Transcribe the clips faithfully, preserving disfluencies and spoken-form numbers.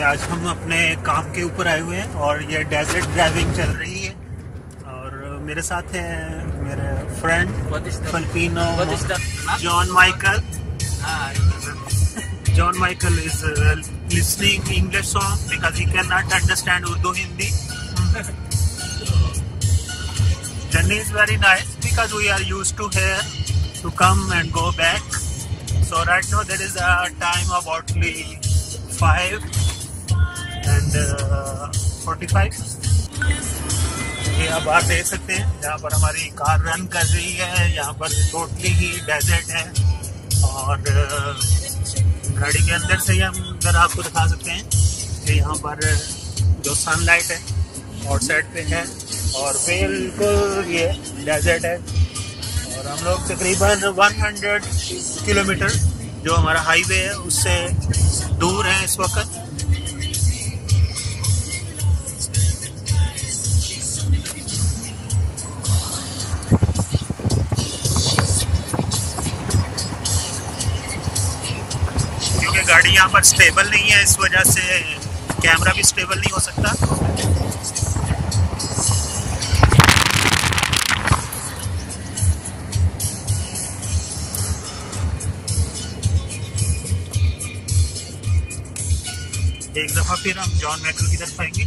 आज हम अपने काम के ऊपर आए हुए हैं और ये डेजर्ट ड्राइविंग चल रही है और मेरे साथ है मेरे friend Filipino John Michael. John Michael is listening English song because he can not understand Urdu Hindi. Journey is very nice because we are used to here to come and go back. So right now there is a time about five and uh, forty-five. ये आप बाहर देख सकते हैं जहाँ पर हमारी car run कर रही है। यहाँ पर टोटली ही डेजर्ट है और गाड़ी के अंदर से ही हम अंदर आपको दिखा सकते हैं कि यहाँ पर जो सनलाइट है और साइड पे है और बिल्कुल ये डेजर्ट है। और हम लोग तकरीबन सौ किलोमीटर जो हमारा हाईवे है उससे दूर है इस वक्त। क्योंकि गाड़ी यहाँ पर स्टेबल नहीं है इस वजह से कैमरा भी स्टेबल नहीं हो सकता। एक दफा फिर हम जॉन माइकल की तरफ आएंगे।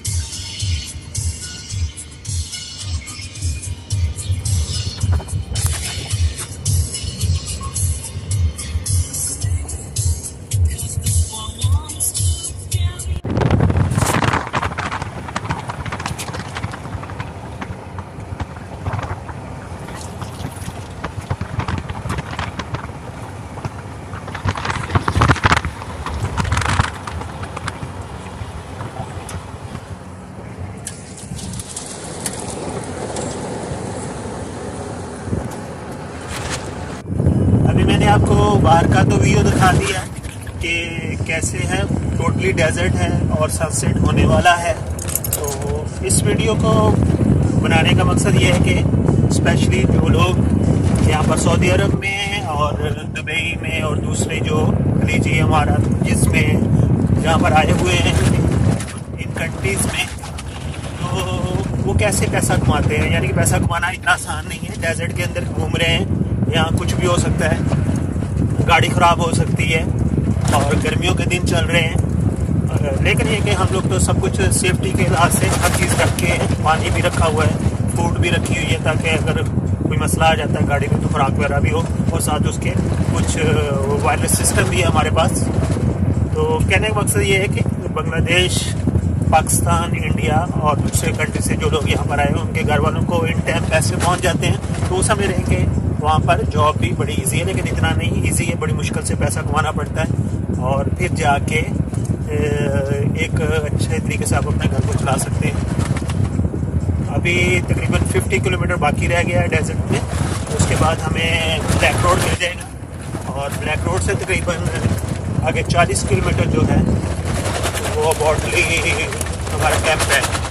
मैंने आपको बाहर का तो व्यू दिखा दिया कि कैसे है, टोटली डेजर्ट है और सनसेट होने वाला है। तो इस वीडियो को बनाने का मकसद ये है कि स्पेशली जो लोग यहाँ पर सऊदी अरब में और दुबई में और दूसरे जो खलीजी हमारा जिसमें जहाँ पर आए हुए हैं इन कंट्रीज़ में, तो वो कैसे पैसा कमाते हैं। यानी कि पैसा कमाना इतना आसान नहीं है। डेजर्ट के अंदर घूम रहे हैं, यहाँ कुछ भी हो सकता है, गाड़ी ख़राब हो सकती है और गर्मियों के दिन चल रहे हैं। लेकिन ये कि हम लोग तो सब कुछ सेफ्टी के लिहाज से हर चीज़ रख के, पानी भी रखा हुआ है, फूड भी रखी हुई है ताकि अगर कोई मसला आ जाता है गाड़ी में तो खुराक वगैरह भी हो और साथ उसके कुछ वायरलेस सिस्टम भी है हमारे पास। तो कहने का मकसद ये है कि बांग्लादेश, पाकिस्तान, इंडिया और दूसरे कंट्री से जो लोग यहाँ पर आए हैं उनके घर वालों को इन टाइम पैसे पहुँच जाते हैं तो वो समझ रहे हैं कि वहाँ पर जॉब भी बड़ी इजी है। लेकिन इतना नहीं इजी है, बड़ी मुश्किल से पैसा कमाना पड़ता है और फिर जाके एक अच्छे तरीके से आप अपने घर को चला सकते हैं। अभी तकरीबन पचास किलोमीटर बाकी रह गया है डेजर्ट में, उसके बाद हमें ब्लैक रोड मिल जाएगा और ब्लैक रोड से तकरीबन आगे चालीस किलोमीटर जो है वो अबाउटली हमारा कैंप है।